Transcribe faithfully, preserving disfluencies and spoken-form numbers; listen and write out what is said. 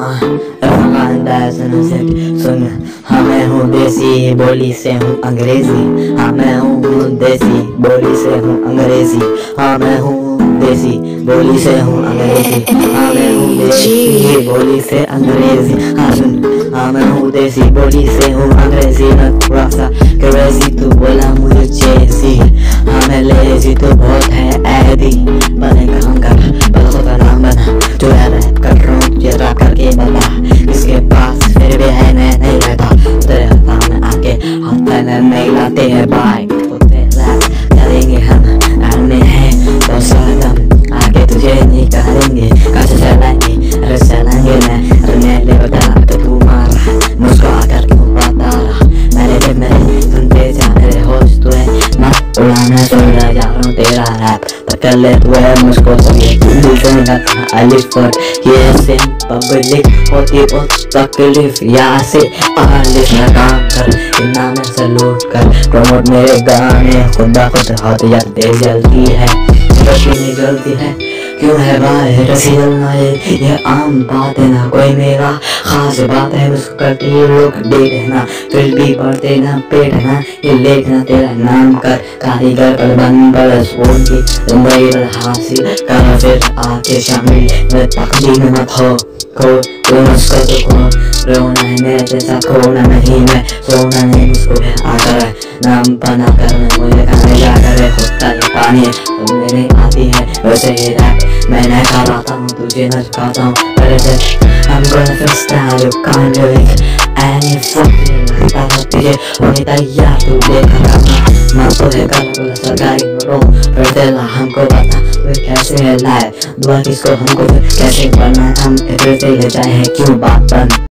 सुन, हाँ मैं हूँ देसी बोली से हूँ अंग्रेजी। हाँ मैं हूँ देसी बोली से हूँ अंग्रेजी। हाँ मैं हूँ देसी बोली से हूँ अंग्रेजी। हाँ मैं हूँ देसी बोली से अंग्रेजी। हाँ सुन, हाँ मैं हूँ देसी बोली से हूँ अंग्रेजी। मैं थोड़ा सा क्रेजी, तू बोला मुझे चेसी। हाँ मैं लेजी, तू बहुत है ऐदी। बने काम कर, बल का नाम बना, जो है रैप कर रहा हूँ ये रैप करके बता। इसके पास फिर भी है नहीं नहीं रहता, तेरे सामने आके हाथ पैर नहीं लाते हैं भाई। तो रैप करेंगे हम, आने हैं तो सादम, आगे तुझे नहीं करेंगे, कैसे चलाएंगे, अरे चलाएंगे मैं, अरे मैं ले बता तो तू मारा, मुस्कुरा कर क्यों बता रहा, मेरे दिल मेरे सुनते जा मेरे होश तू है ना, उड़ाना छोड़ जा रहा हूँ तेरा रैप, पकड़ ले तू है मुझको तो ये अलिफ पर ये से पब्लिक होती बहुत तकलीफ, यहाँ से आलिफ में काम कर, इतना में सलूट कर, प्रमोट मेरे गाने, खुदा खुद हाथ यार तेज जलती है, नहीं जलती है क्यों है भाई रसी जलना है, ये आम बात है ना, कोई मेरा खास बात है मुझको करती है लोग डेट है ना, फिर भी बढ़ते ना पेट है ना, ये लेट ना तेरा नाम कर, कारीगर पर बन बरस बोल की जिंदगी पर हासिल कर, फिर आके शामिल मैं तकदीर में मत हो खो, तू मुझको तो खो, रोना है मेरे जैसा खोना नहीं, मैं सोना नहीं मुझको है आकर नाम बना कर, मुझे खाने जाकर खुद का ये पानी है तो मेरे आती है वैसे ही रैप मैंने कराता हूँ तुझे न चुकाता हूँ तेरे से। I'm gonna freestyle you can't do it any fucking लगता था तुझे होने तैयार तू देखा करना, मैं तो है गला सरकारी रो फिर तेरा हमको बता फिर कैसे है लाइफ, दुआ किसको हमको फिर कैसे बनना है, हम फिर से ले जाए क्यों बात बन।